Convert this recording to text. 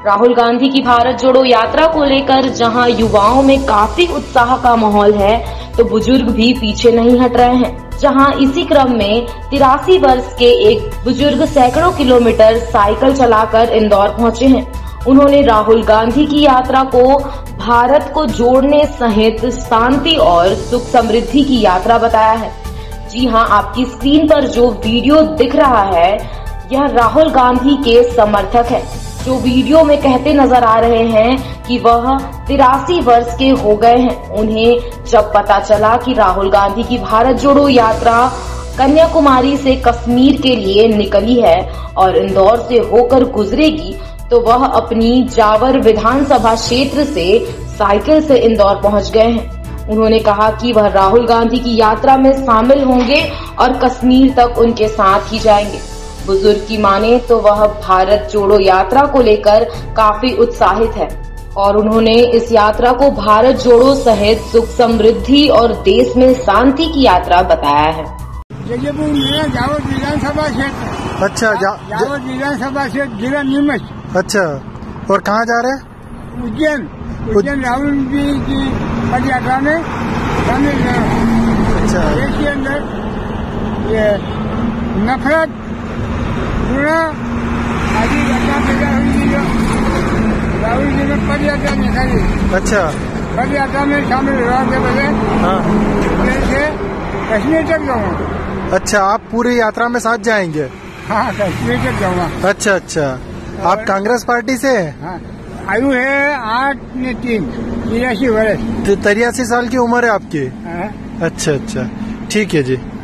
राहुल गांधी की भारत जोड़ो यात्रा को लेकर जहां युवाओं में काफी उत्साह का माहौल है, तो बुजुर्ग भी पीछे नहीं हट रहे हैं। जहां इसी क्रम में 83 वर्ष के एक बुजुर्ग सैकड़ों किलोमीटर साइकिल चलाकर इंदौर पहुंचे हैं। उन्होंने राहुल गांधी की यात्रा को भारत को जोड़ने सहित शांति और सुख समृद्धि की यात्रा बताया है। जी हां, आपकी स्क्रीन पर जो वीडियो दिख रहा है, यह राहुल गांधी के समर्थक है, जो वीडियो में कहते नजर आ रहे हैं कि वह 83 वर्ष के हो गए हैं। उन्हें जब पता चला कि राहुल गांधी की भारत जोड़ो यात्रा कन्याकुमारी से कश्मीर के लिए निकली है और इंदौर से होकर गुजरेगी, तो वह अपनी जावर विधानसभा क्षेत्र से साइकिल से इंदौर पहुंच गए हैं। उन्होंने कहा कि वह राहुल गांधी की यात्रा में शामिल होंगे और कश्मीर तक उनके साथ ही जाएंगे। बुजुर्ग की माने तो वह भारत जोड़ो यात्रा को लेकर काफी उत्साहित है और उन्होंने इस यात्रा को भारत जोड़ो सहित सुख समृद्धि और देश में शांति की यात्रा बताया है। जावर विधानसभा क्षेत्र। अच्छा, जावर विधानसभा क्षेत्र, जिला नीमच। अच्छा, और कहाँ जा रहे हैं? उज्जैन राहुल जी की पद यात्रा में शामिल है। अच्छा, देश के अंदर ये नफरत आदि घटना पैदा हुई, राहुल जी ने पद यात्रा निकाली। अच्छा, पद यात्रा में शामिल होने के बजाय से कश्मीर तक जाऊंगा। अच्छा, आप पूरी यात्रा में साथ जाएंगे? हाँ, कश्मीर तक जाऊंगा। अच्छा अच्छा, आप कांग्रेस पार्टी से हैं? हाँ, आयु है 8-3, 83 वर्ष। 83 साल की उम्र है आपकी? हाँ। अच्छा अच्छा, ठीक है जी।